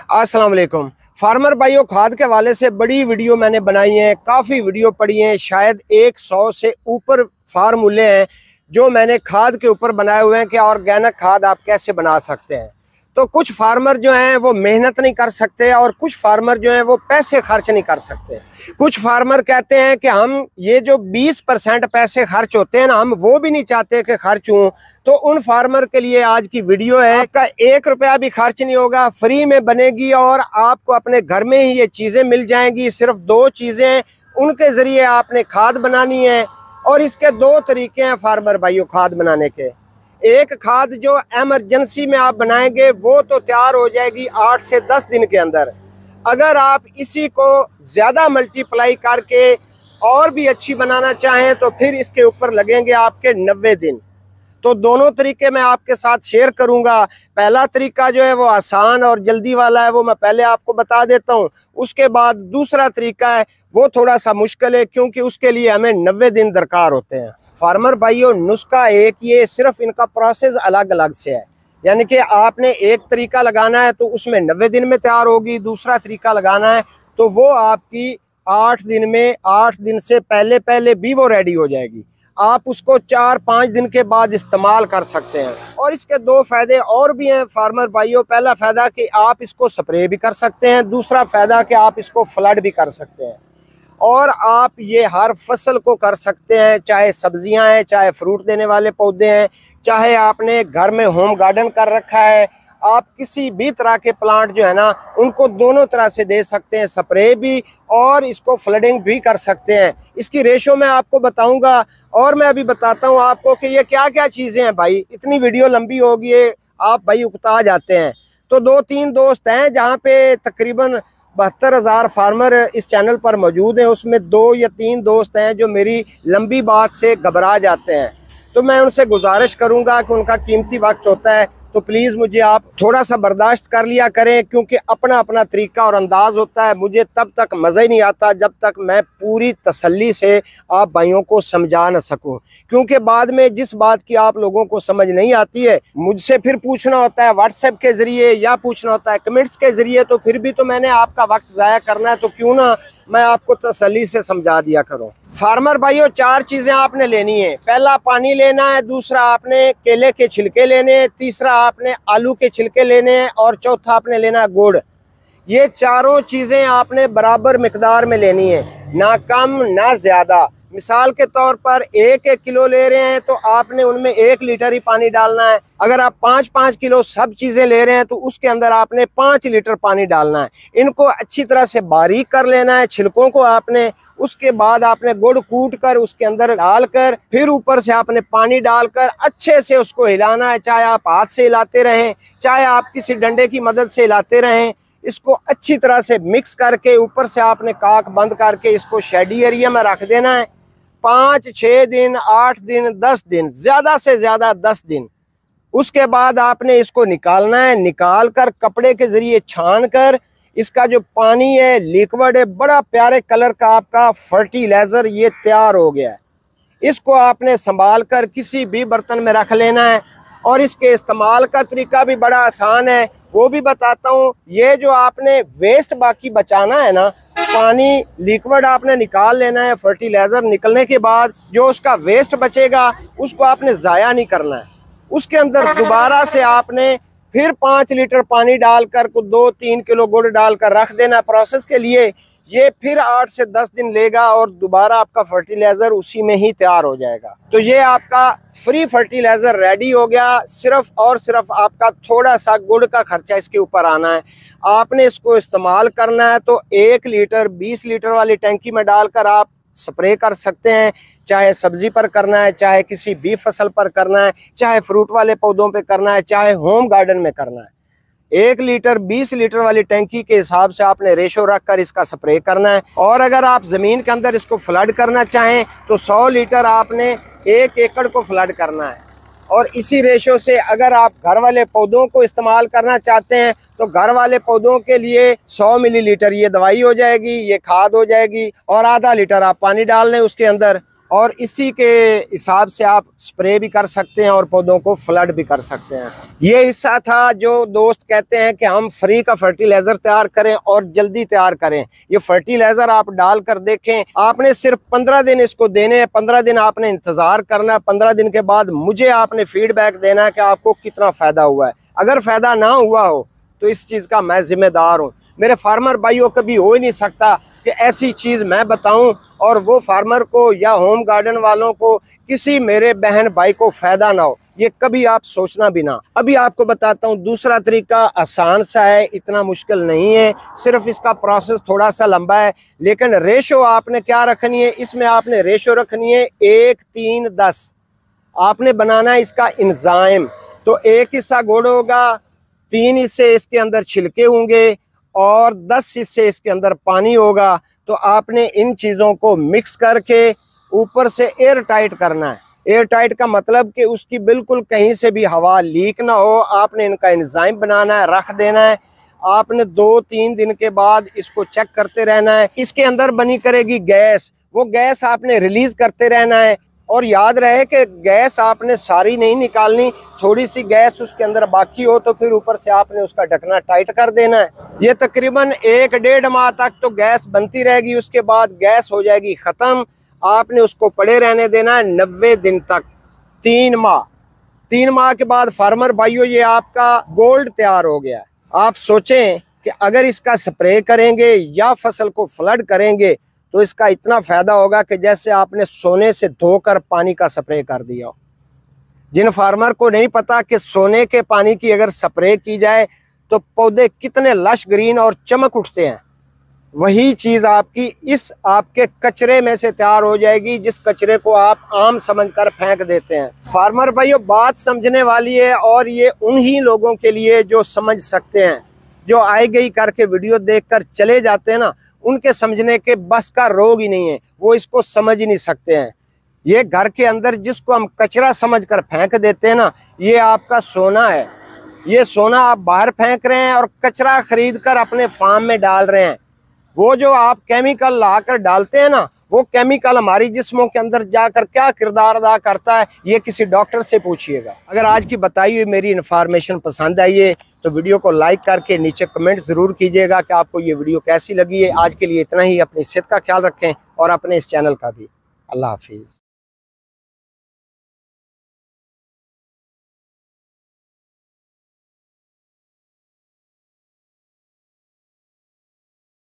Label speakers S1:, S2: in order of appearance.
S1: अस्सलाम वालेकुम। फार्मर भाइयों, खाद के हवाले से बड़ी वीडियो मैंने बनाई है, काफ़ी वीडियो पड़ी हैं, शायद 100 से ऊपर फार्मूले हैं जो मैंने खाद के ऊपर बनाए हुए हैं कि ऑर्गेनिक खाद आप कैसे बना सकते हैं। तो कुछ फार्मर जो हैं वो मेहनत नहीं कर सकते और कुछ फार्मर जो हैं वो पैसे खर्च नहीं कर सकते। कुछ फार्मर कहते हैं कि हम ये जो 20% पैसे खर्च होते हैं ना, हम वो भी नहीं चाहते कि खर्च हों। तो उन फार्मर के लिए आज की वीडियो है। आपका 1 रुपया भी खर्च नहीं होगा, फ्री में बनेगी और आपको अपने घर में ही ये चीज़ें मिल जाएंगी। सिर्फ 2 चीज़ें, उनके ज़रिए आपने खाद बनानी है और इसके 2 तरीके हैं फार्मर भाइयों खाद बनाने के। एक खाद जो एमरजेंसी में आप बनाएंगे वो तो तैयार हो जाएगी 8 से 10 दिन के अंदर। अगर आप इसी को ज़्यादा मल्टीप्लाई करके और भी अच्छी बनाना चाहें तो फिर इसके ऊपर लगेंगे आपके 90 दिन। तो दोनों तरीके मैं आपके साथ शेयर करूंगा। पहला तरीका जो है वो आसान और जल्दी वाला है, वो मैं पहले आपको बता देता हूं। उसके बाद दूसरा तरीका है वो थोड़ा सा मुश्किल है, क्योंकि उसके लिए हमें 90 दिन दरकार होते हैं। फार्मर भाइयों, नुस्खा एक ये, सिर्फ इनका प्रोसेस अलग अलग से है। यानी कि आपने एक तरीका लगाना है तो उसमें 90 दिन में तैयार होगी, दूसरा तरीका लगाना है तो वो आपकी 8 दिन में, 8 दिन से पहले पहले भी वो रेडी हो जाएगी। आप उसको 4-5 दिन के बाद इस्तेमाल कर सकते हैं। और इसके 2 फ़ायदे और भी हैं फार्मर भाइयों। पहला फ़ायदा कि आप इसको स्प्रे भी कर सकते हैं, दूसरा फ़ायदा कि आप इसको फ्लड भी कर सकते हैं। और आप ये हर फसल को कर सकते हैं, चाहे सब्जियां हैं, चाहे फ्रूट देने वाले पौधे हैं, चाहे आपने घर में होम गार्डन कर रखा है, आप किसी भी तरह के प्लांट जो है ना उनको दोनों तरह से दे सकते हैं, स्प्रे भी और इसको फ्लडिंग भी कर सकते हैं। इसकी रेशो मैं आपको बताऊंगा और मैं अभी बताता हूं आपको कि ये क्या क्या चीज़ें हैं। भाई इतनी वीडियो लंबी होगी, आप भाई उकता जाते हैं। तो 2-3 दोस्त हैं जहाँ पे तकरीबन 72,000 फार्मर इस चैनल पर मौजूद हैं, उसमें 2 या 3 दोस्त हैं जो मेरी लंबी बात से घबरा जाते हैं। तो मैं उनसे गुजारिश करूंगा कि उनका कीमती वक्त होता है तो प्लीज़ मुझे आप थोड़ा सा बर्दाश्त कर लिया करें, क्योंकि अपना अपना तरीका और अंदाज़ होता है। मुझे तब तक मज़ा ही नहीं आता जब तक मैं पूरी तसल्ली से आप भाइयों को समझा न सकूं, क्योंकि बाद में जिस बात की आप लोगों को समझ नहीं आती है मुझसे फिर पूछना होता है व्हाट्सएप के ज़रिए या पूछना होता है कमेंट्स के ज़रिए। तो फिर भी तो मैंने आपका वक्त ज़ाया करना है, तो क्यों ना मैं आपको तसल्ली से समझा दिया करूं। फार्मर भाइयों, 4 चीज़ें आपने लेनी है। पहला पानी लेना है, दूसरा आपने केले के छिलके लेने हैं, तीसरा आपने आलू के छिलके लेने हैं और चौथा आपने लेना है गुड़। ये चारों चीज़ें आपने बराबर मिकदार में लेनी है, ना कम ना ज़्यादा। मिसाल के तौर पर 1-1 किलो ले रहे हैं तो आपने उनमें 1 लीटर ही पानी डालना है। अगर आप 5-5 किलो सब चीज़ें ले रहे हैं तो उसके अंदर आपने 5 लीटर पानी डालना है। इनको अच्छी तरह से बारीक कर लेना है, छिलकों को आपने। उसके बाद आपने गुड़ कूट कर उसके अंदर डालकर फिर ऊपर से आपने पानी डालकर अच्छे से उसको हिलाना है। चाहे आप हाथ से हिलाते रहें, चाहे आप किसी डंडे की मदद से हिलाते रहें। इसको अच्छी तरह से मिक्स करके ऊपर से आपने काक बंद करके इसको शेडी एरिया में रख देना है। 5-6 दिन, 8 दिन, 10 दिन, ज़्यादा से ज़्यादा 10 दिन। उसके बाद आपने इसको निकालना है। निकाल कर कपड़े के ज़रिए छान कर इसका जो पानी है, लिक्विड है, बड़ा प्यारे कलर का आपका फर्टिलाइज़र ये तैयार हो गया है। इसको आपने संभाल कर किसी भी बर्तन में रख लेना है। और इसके इस्तेमाल का तरीका भी बड़ा आसान है, वो भी बताता हूँ। ये जो आपने वेस्ट बाकी बचाना है ना, पानी लिक्विड आपने निकाल लेना है। फर्टिलाइज़र निकलने के बाद जो उसका वेस्ट बचेगा उसको आपने ज़ाया नहीं करना है। उसके अंदर दोबारा से आपने फिर 5 लीटर पानी डालकर को 2-3 किलो गुड़ डालकर रख देना प्रोसेस के लिए। ये फिर 8 से 10 दिन लेगा और दोबारा आपका फर्टिलाइज़र उसी में ही तैयार हो जाएगा। तो ये आपका फ्री फर्टिलाइज़र रेडी हो गया। सिर्फ और सिर्फ आपका थोड़ा सा गुड़ का खर्चा इसके ऊपर आना है। आपने इसको इस्तेमाल करना है तो 1 लीटर 20 लीटर वाली टंकी में डालकर आप स्प्रे कर सकते हैं। चाहे सब्जी पर करना है, चाहे किसी भी फसल पर करना है, चाहे फ्रूट वाले पौधों पे करना है, चाहे होम गार्डन में करना है। 1 लीटर 20 लीटर वाली टंकी के हिसाब से आपने रेशो रख कर इसका स्प्रे करना है। और अगर आप ज़मीन के अंदर इसको फ्लड करना चाहें तो 100 लीटर आपने 1 एकड़ को फ्लड करना है। और इसी रेशो से अगर आप घर वाले पौधों को इस्तेमाल करना चाहते हैं तो घर वाले पौधों के लिए 100 मिलीलीटर ये दवाई हो जाएगी, ये खाद हो जाएगी और आधा लीटर आप पानी डाल लें उसके अंदर। और इसी के हिसाब से आप स्प्रे भी कर सकते हैं और पौधों को फ्लड भी कर सकते हैं। ये हिस्सा था जो दोस्त कहते हैं कि हम फ्री का फर्टिलाइजर तैयार करें और जल्दी तैयार करें। ये फर्टिलाइजर आप डाल कर देखें, आपने सिर्फ 15 दिन इसको देने हैं, 15 दिन आपने इंतजार करना है। 15 दिन के बाद मुझे आपने फीडबैक देना है कि आपको कितना फायदा हुआ है। अगर फायदा ना हुआ हो तो इस चीज का मैं जिम्मेदार हूँ। मेरे फार्मर भाइयों कभी हो ही नहीं सकता कि ऐसी चीज मैं बताऊं और वो फार्मर को या होम गार्डन वालों को, किसी मेरे बहन भाई को फायदा ना हो। ये कभी आप सोचना भी ना। अभी आपको बताता हूँ दूसरा तरीका, आसान सा है, इतना मुश्किल नहीं है, सिर्फ इसका प्रोसेस थोड़ा सा लंबा है। लेकिन रेशो आपने क्या रखनी है, इसमें आपने रेशो रखनी है 1:3:10। आपने बनाना है इसका इंजाइम। तो 1 हिस्सा गुड़ होगा, 3 हिस्से इसके अंदर छिलके होंगे और 10 हिस्से इसके अंदर पानी होगा। तो आपने इन चीज़ों को मिक्स करके ऊपर से एयर टाइट करना है। एयर टाइट का मतलब कि उसकी बिल्कुल कहीं से भी हवा लीक ना हो। आपने इनका एंजाइम बनाना है, रख देना है। आपने 2-3 दिन के बाद इसको चेक करते रहना है। इसके अंदर बनी करेगी गैस, वो गैस आपने रिलीज करते रहना है। और याद रहे कि गैस आपने सारी नहीं निकालनी, थोड़ी सी गैस उसके अंदर बाकी हो तो फिर ऊपर से आपने उसका ढकना टाइट कर देना है। ये तकरीबन 1-1.5 माह तक तो गैस बनती रहेगी, उसके बाद गैस हो जाएगी ख़त्म। आपने उसको पड़े रहने देना है 90 दिन तक, 3 माह। 3 माह के बाद फार्मर भाइयों ये आपका गोल्ड तैयार हो गया है। आप सोचें कि अगर इसका स्प्रे करेंगे या फसल को फ्लड करेंगे तो इसका इतना फायदा होगा कि जैसे आपने सोने से धोकर पानी का स्प्रे कर दिया हो। जिन फार्मर को नहीं पता कि सोने के पानी की अगर स्प्रे की जाए तो पौधे कितने लश ग्रीन और चमक उठते हैं, वही चीज आपकी इस आपके कचरे में से तैयार हो जाएगी, जिस कचरे को आप आम समझकर फेंक देते हैं। फार्मर भाइयों बात समझने वाली है और ये उन्हीं लोगों के लिए जो समझ सकते हैं। जो आई गई करके वीडियो देखकर चले जाते हैं ना, उनके समझने के बस का रोग ही नहीं है, वो इसको समझ ही नहीं सकते हैं। ये घर के अंदर जिसको हम कचरा समझकर फेंक देते हैं ना, ये आपका सोना है। ये सोना आप बाहर फेंक रहे हैं और कचरा खरीद कर अपने फार्म में डाल रहे हैं। वो जो आप केमिकल लाकर डालते हैं ना, वो केमिकल हमारी जिस्मों के अंदर जाकर क्या किरदार अदा करता है, ये किसी डॉक्टर से पूछिएगा। अगर आज की बताई हुई मेरी इन्फॉर्मेशन पसंद आई है तो वीडियो को लाइक करके नीचे कमेंट ज़रूर कीजिएगा कि आपको ये वीडियो कैसी लगी है। आज के लिए इतना ही। अपनी सेहत का ख्याल रखें और अपने इस चैनल का भी। अल्लाह हाफिज़।